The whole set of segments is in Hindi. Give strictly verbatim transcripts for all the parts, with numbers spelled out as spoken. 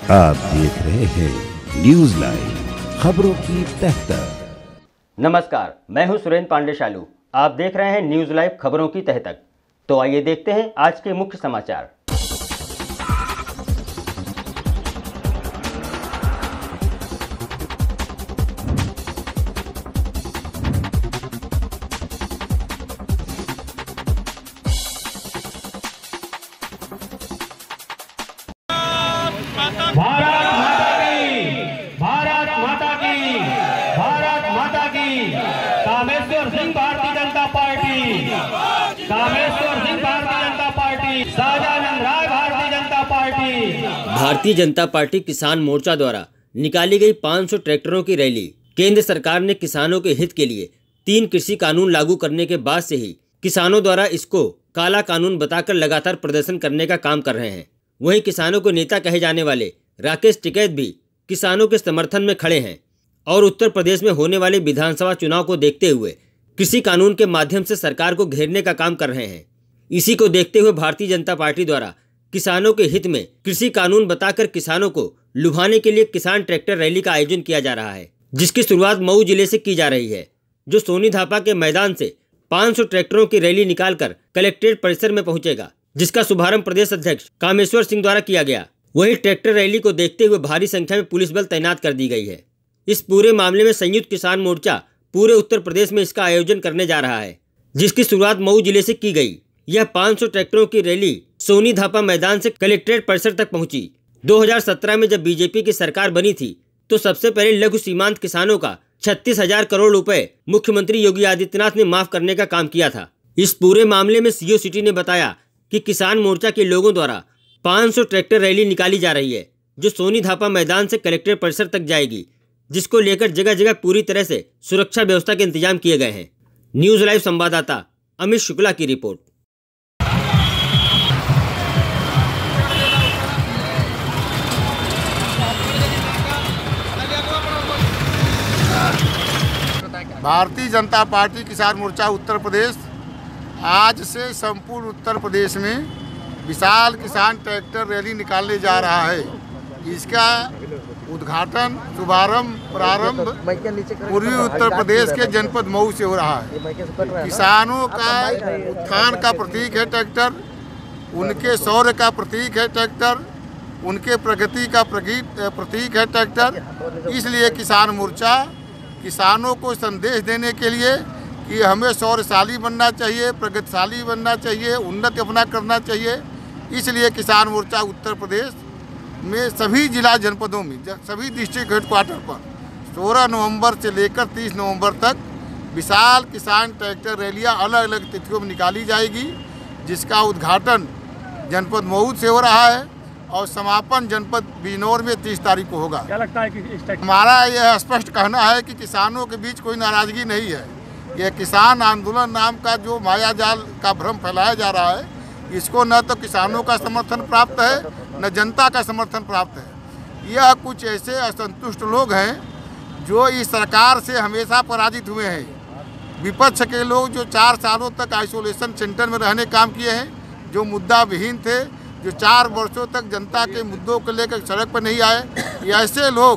आप देख रहे हैं न्यूज लाइव खबरों की तह तक। नमस्कार, मैं हूं सुरेंद्र पांडे शालू। आप देख रहे हैं न्यूज लाइव खबरों की तह तक। तो आइए देखते हैं आज के मुख्य समाचार। भारत माता की, भारत माता की, भारत माता की। कामेश्वर सिंह भारतीय जनता पार्टी, कामेश्वर सिंह भारतीय जनता पार्टी, सदानंद राय भारतीय जनता पार्टी। भारतीय जनता पार्टी किसान मोर्चा द्वारा निकाली गई पाँच सौ ट्रैक्टरों की रैली। केंद्र सरकार ने किसानों के हित के लिए तीन कृषि कानून लागू करने के बाद से ही किसानों द्वारा इसको काला कानून बताकर लगातार प्रदर्शन करने का काम कर रहे हैं। वहीं किसानों को नेता कहे जाने वाले राकेश टिकैत भी किसानों के समर्थन में खड़े हैं और उत्तर प्रदेश में होने वाले विधानसभा चुनाव को देखते हुए कृषि कानून के माध्यम से सरकार को घेरने का काम कर रहे हैं। इसी को देखते हुए भारतीय जनता पार्टी द्वारा किसानों के हित में कृषि कानून बताकर किसानों को लुभाने के लिए किसान ट्रैक्टर रैली का आयोजन किया जा रहा है, जिसकी शुरुआत मऊ जिले से की जा रही है, जो सोनी धापा के मैदान से पाँच सौ ट्रैक्टरों की रैली निकालकर कलेक्ट्रेट परिसर में पहुंचेगा, जिसका शुभारंभ प्रदेश अध्यक्ष कामेश्वर सिंह द्वारा किया गया। वहीं ट्रैक्टर रैली को देखते हुए भारी संख्या में पुलिस बल तैनात कर दी गई है। इस पूरे मामले में संयुक्त किसान मोर्चा पूरे उत्तर प्रदेश में इसका आयोजन करने जा रहा है, जिसकी शुरुआत मऊ जिले से की गई। यह पाँच सौ ट्रैक्टरों की रैली सोनी धापा मैदान से कलेक्ट्रेट परिसर तक पहुंची। दो हज़ार सत्रह में जब बीजेपी की सरकार बनी थी तो सबसे पहले लघु सीमांत किसानों का छत्तीस हजार करोड़ रुपए मुख्यमंत्री योगी आदित्यनाथ ने माफ करने का काम किया था। इस पूरे मामले में सीओ सिटी ने बताया कि किसान मोर्चा के लोगों द्वारा पाँच सौ ट्रैक्टर रैली निकाली जा रही है, जो सोनी धापा मैदान से कलेक्ट्रेट परिसर तक जाएगी, जिसको लेकर जगह जगह पूरी तरह से सुरक्षा व्यवस्था के इंतजाम किए गए हैं। न्यूज लाइव संवाददाता अमित शुक्ला की रिपोर्ट। भारतीय जनता पार्टी किसान मोर्चा उत्तर प्रदेश आज से संपूर्ण उत्तर प्रदेश में विशाल किसान ट्रैक्टर रैली निकालने जा रहा है। इसका उद्घाटन शुभारंभ प्रारंभ पूर्वी उत्तर प्रदेश के जनपद मऊ से हो रहा है। किसानों का उत्थान का प्रतीक है ट्रैक्टर, उनके शौर्य का प्रतीक है ट्रैक्टर, उनके प्रगति का प्रतीक है ट्रैक्टर। इसलिए किसान मोर्चा किसानों को संदेश देने के लिए कि हमें शौर्यशाली बनना चाहिए, प्रगतिशाली बनना चाहिए, उन्नति अपना करना चाहिए, इसलिए किसान मोर्चा उत्तर प्रदेश में सभी जिला जनपदों में सभी डिस्ट्रिक्ट हेडक्वार्टर पर सोलह नवंबर से लेकर तीस नवंबर तक विशाल किसान ट्रैक्टर रैलियां अलग अलग तिथियों में निकाली जाएगी, जिसका उद्घाटन जनपद मऊ से हो रहा है और समापन जनपद बिजनौर में तीस तारीख को होगा। क्या लगता है कि हमारा यह स्पष्ट कहना है कि किसानों के बीच कोई नाराजगी नहीं है। यह किसान आंदोलन नाम का जो मायाजाल का भ्रम फैलाया जा रहा है, इसको न तो किसानों का समर्थन प्राप्त है न जनता का समर्थन प्राप्त है। यह कुछ ऐसे असंतुष्ट लोग हैं जो इस सरकार से हमेशा पराजित हुए हैं। विपक्ष के लोग जो चार सालों तक आइसोलेशन सेंटर में रहने काम किए हैं, जो मुद्दा विहीन थे, जो चार वर्षों तक जनता के मुद्दों को लेकर सड़क पर नहीं आए, ये ऐसे लोग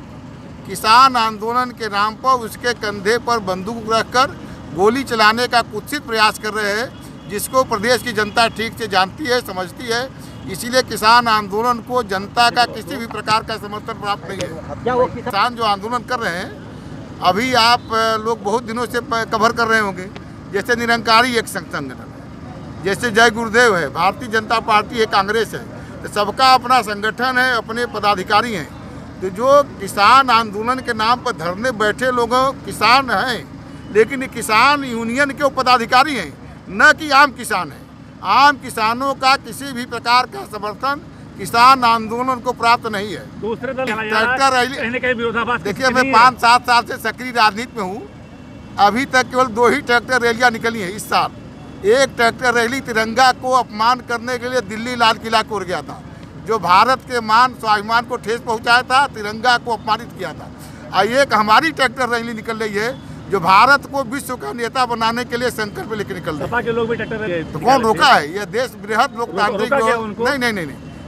किसान आंदोलन के नाम पर उसके कंधे पर बंदूक रखकर गोली चलाने का कुत्सित प्रयास कर रहे हैं, जिसको प्रदेश की जनता ठीक से जानती है, समझती है। इसीलिए किसान आंदोलन को जनता का किसी भी प्रकार का समर्थन प्राप्त नहीं है। किसान जो आंदोलन कर रहे हैं, अभी आप लोग बहुत दिनों से कवर कर रहे होंगे, जैसे निरंकारी एक संगठन है, जैसे जय गुरुदेव है, भारतीय जनता पार्टी है, कांग्रेस है, तो सबका अपना संगठन है, अपने पदाधिकारी हैं। तो जो किसान आंदोलन के नाम पर धरने बैठे लोगों किसान हैं, लेकिन किसान यूनियन के पदाधिकारी हैं, न कि आम किसान हैं। आम किसानों का किसी भी प्रकार का समर्थन किसान आंदोलन को प्राप्त नहीं है। दूसरे दल ट्रैक्टर रैली देखिए, मैं पाँच सात साल से सक्रिय राजनीति में हूँ, अभी तक केवल दो ही ट्रैक्टर रैलियाँ निकली हैं इस साल। एक ट्रैक्टर रैली तिरंगा को अपमान करने के लिए दिल्ली लाल किला को उड़ गया था, जो भारत के मान स्वाभिमान को ठेस पहुँचाया था, तिरंगा को अपमानित किया था। और एक हमारी ट्रैक्टर रैली निकल रही है जो भारत को विश्व का नेता बनाने के लिए संकल्प लेकर निकल रहे हैं। के लोग भी ट्रैक्टर तो कौन रोका है? यह देश बृहद लोकतांत्रिक। नहीं नहीं नहीं नहीं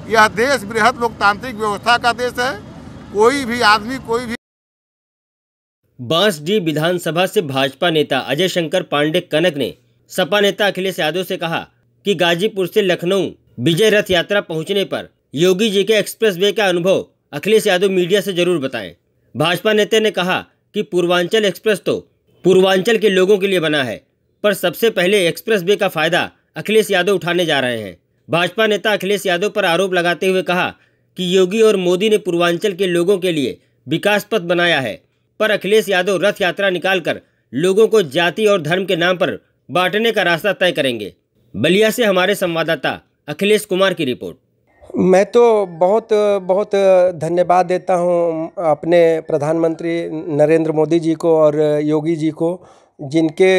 यह देश बृहद लोकतांत्रिक व्यवस्था का देश है। कोई भी आदमी कोई भी बांसडीह विधानसभा से भाजपा नेता अजय शंकर पांडे कनक ने सपा नेता अखिलेश यादव से कहा कि गाजीपुर से लखनऊ विजय रथ यात्रा पहुंचने पर योगी जी के एक्सप्रेसवे का अनुभव अखिलेश यादव मीडिया से जरूर बताएं। भाजपा नेता ने कहा कि पूर्वांचल एक्सप्रेस तो पूर्वांचल के लोगों के लिए बना है, पर सबसे पहले एक्सप्रेसवे का फायदा अखिलेश यादव उठाने जा रहे हैं। भाजपा नेता अखिलेश यादव पर आरोप लगाते हुए कहा कि योगी और मोदी ने पूर्वांचल के लोगों के लिए विकास पथ बनाया है, पर अखिलेश यादव रथ यात्रा निकालकर लोगों को जाति और धर्म के नाम पर बांटने का रास्ता तय करेंगे। बलिया से हमारे संवाददाता अखिलेश कुमार की रिपोर्ट। मैं तो बहुत बहुत धन्यवाद देता हूं अपने प्रधानमंत्री नरेंद्र मोदी जी को और योगी जी को, जिनके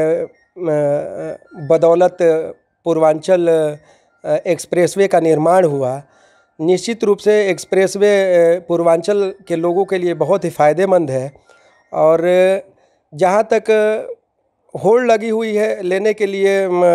बदौलत पूर्वांचल एक्सप्रेसवे का निर्माण हुआ। निश्चित रूप से एक्सप्रेसवे पूर्वांचल के लोगों के लिए बहुत ही फ़ायदेमंद है। और जहाँ तक होड़ लगी हुई है लेने के लिए,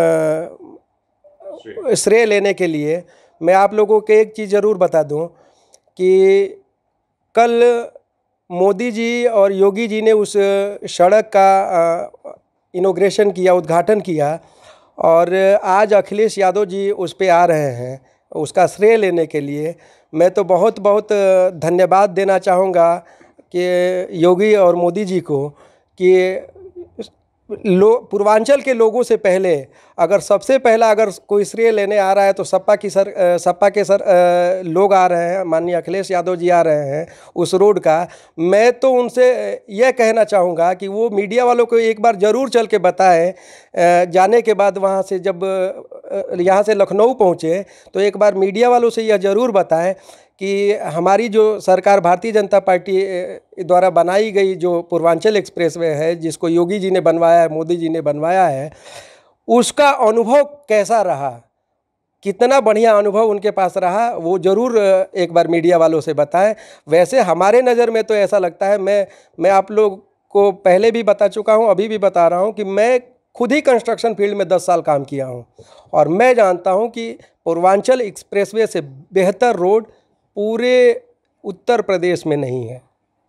श्रेय लेने के लिए, मैं आप लोगों को एक चीज़ ज़रूर बता दूं कि कल मोदी जी और योगी जी ने उस सड़क का इनॉग्रेशन किया, उद्घाटन किया, और आज अखिलेश यादव जी उस पे आ रहे हैं उसका श्रेय लेने के लिए। मैं तो बहुत बहुत धन्यवाद देना चाहूँगा कि योगी और मोदी जी को कि लो पूर्वांचल के लोगों से पहले अगर सबसे पहला अगर कोई श्रेय लेने आ रहा है तो सपा की सर सपा के सर लोग आ रहे हैं, माननीय अखिलेश यादव जी आ रहे हैं उस रोड का। मैं तो उनसे यह कहना चाहूँगा कि वो मीडिया वालों को एक बार ज़रूर चल के बताएं। जाने के बाद वहाँ से जब यहाँ से लखनऊ पहुँचे तो एक बार मीडिया वालों से यह ज़रूर बताएं कि हमारी जो सरकार भारतीय जनता पार्टी द्वारा बनाई गई जो पूर्वांचल एक्सप्रेसवे है, जिसको योगी जी ने बनवाया है, मोदी जी ने बनवाया है, उसका अनुभव कैसा रहा, कितना बढ़िया अनुभव उनके पास रहा, वो ज़रूर एक बार मीडिया वालों से बताएं। वैसे हमारे नज़र में तो ऐसा लगता है, मैं मैं आप लोग को पहले भी बता चुका हूँ, अभी भी बता रहा हूँ कि मैं खुद ही कंस्ट्रक्शन फील्ड में दस साल काम किया हूँ और मैं जानता हूँ कि पूर्वांचल एक्सप्रेसवे से बेहतर रोड पूरे उत्तर प्रदेश में नहीं है।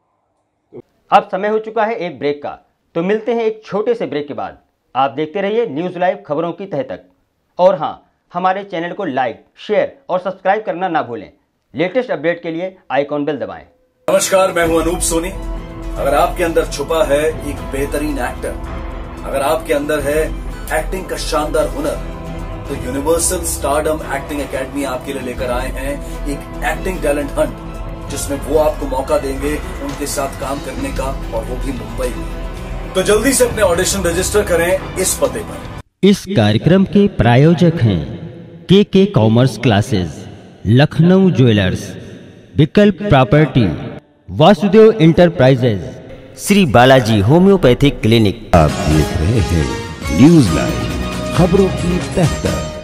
अब समय हो चुका है एक ब्रेक का, तो मिलते हैं एक छोटे से ब्रेक के बाद। आप देखते रहिए न्यूज़ लाइव खबरों की तह तक। और हाँ, हमारे चैनल को लाइक, शेयर और सब्सक्राइब करना ना भूलें। लेटेस्ट अपडेट के लिए आइकॉन बेल दबाएं। नमस्कार, मैं हूं अनूप सोनी। अगर आपके अंदर छुपा है एक बेहतरीन एक्टर, अगर आपके अंदर है एक्टिंग का शानदार हुनर, तो यूनिवर्सल स्टारडम एक्टिंग एकेडमी आपके लिए लेकर आए हैं एक एक्टिंग टैलेंट हंट, जिसमें वो आपको मौका देंगे उनके साथ काम करने का, और वो भी मुंबई में। तो जल्दी से अपने ऑडिशन रजिस्टर करें इस पते पर। इस कार्यक्रम के प्रायोजक हैं K K commerce classes, Lucknow jewellers, Vikalp property, Vasudev enterprises, Shri Balaji homeopathic clinic. आप देख रहे हैं न्यूज़ लाइव खबरों की तह तक।